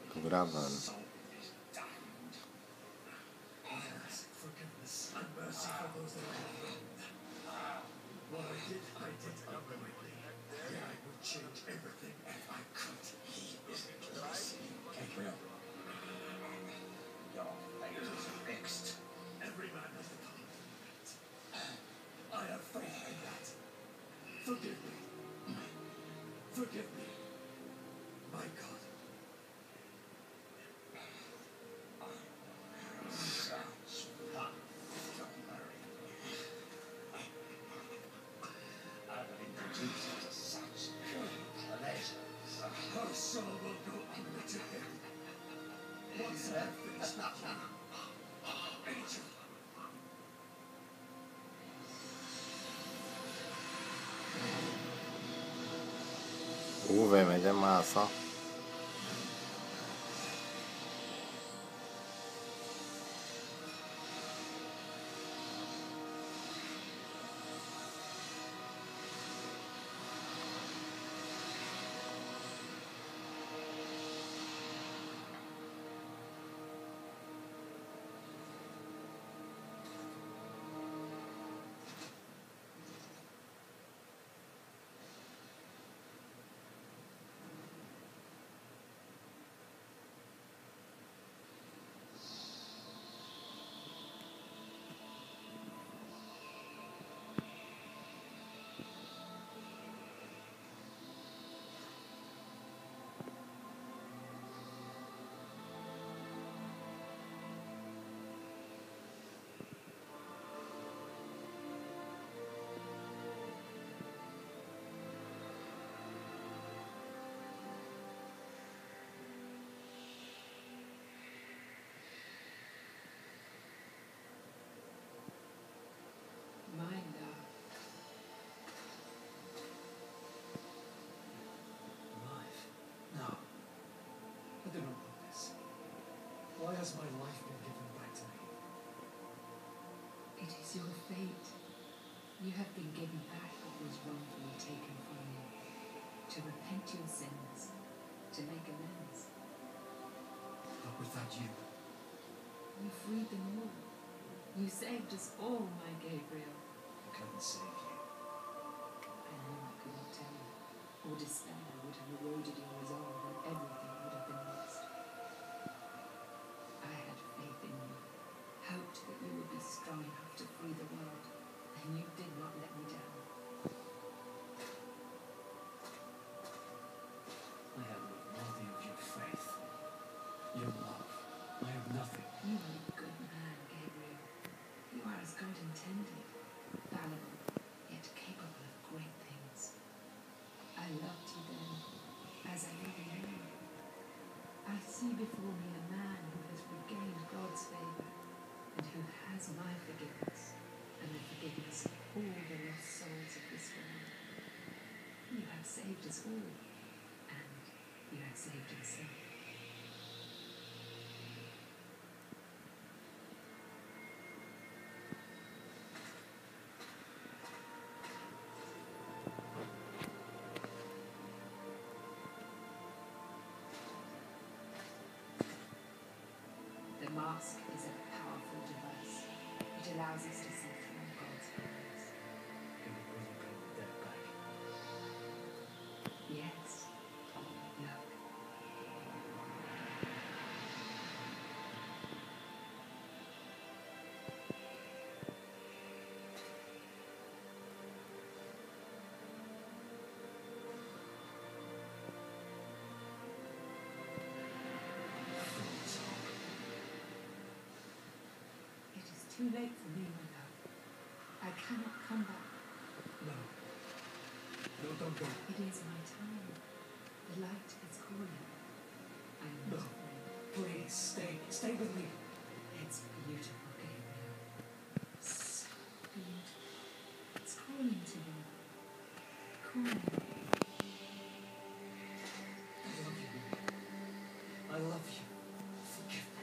Tô gravando. soul is damned. I ask forgiveness and mercy for those that I have wronged. What I did unknowingly. Yet I would change everything if I could. He isn't listening, Gabriel. Your fate is fixed. Every man has the power to repent. I have faith in that. Forgive me. Forgive me. My God. Sounds fun, John Murray. I will introduce you to such pure pleasures. Her soul will go under to him. Once I have finished with you. Angel. Velho, mas é massa, ó. My love. Life? No. I do not want this. Why has my life been given back to me? It is your fate. You have been given back what was wrongfully taken from you. To repent your sins. To make amends. But without you, You freed them all. You saved us all, my Gabriel. I couldn't save you. I know I could not tell you. Or despair would have eroded your resolve and everything would have been lost. I had faith in you. Hoped that you would be strong enough to free the world. And you did not let me down. I am not worthy of your faith. Your love. I have nothing. You are a good man, Gabriel. You are as God intended, fallible, yet capable of great things. I loved you then, as I love you now. I see before me a man who has regained God's favor, and who has my forgiveness, and the forgiveness of all the lost souls of this world. You have saved us all, and you have saved yourself. The mask is a powerful device. It allows us to see through God's eyes. Can you really bring the dead back? Yes. Look. It is too late for me, my love. I cannot come back. No. No, don't go. It is my time. The light is calling. I am not No. afraid. Please, stay. Stay with me. It's beautiful, Gabriel. So beautiful. It's calling to you. Calling. I love you. I love you. Forgive me.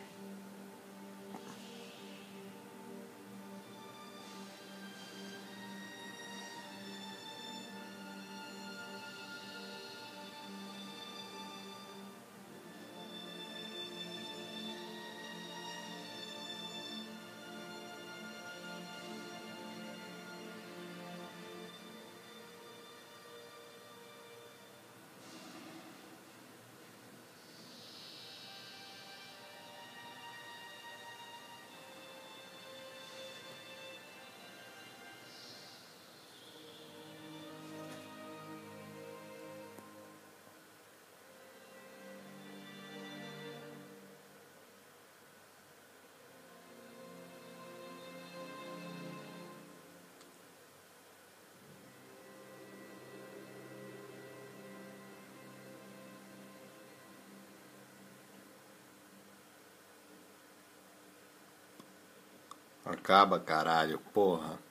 acaba, caralho, porra.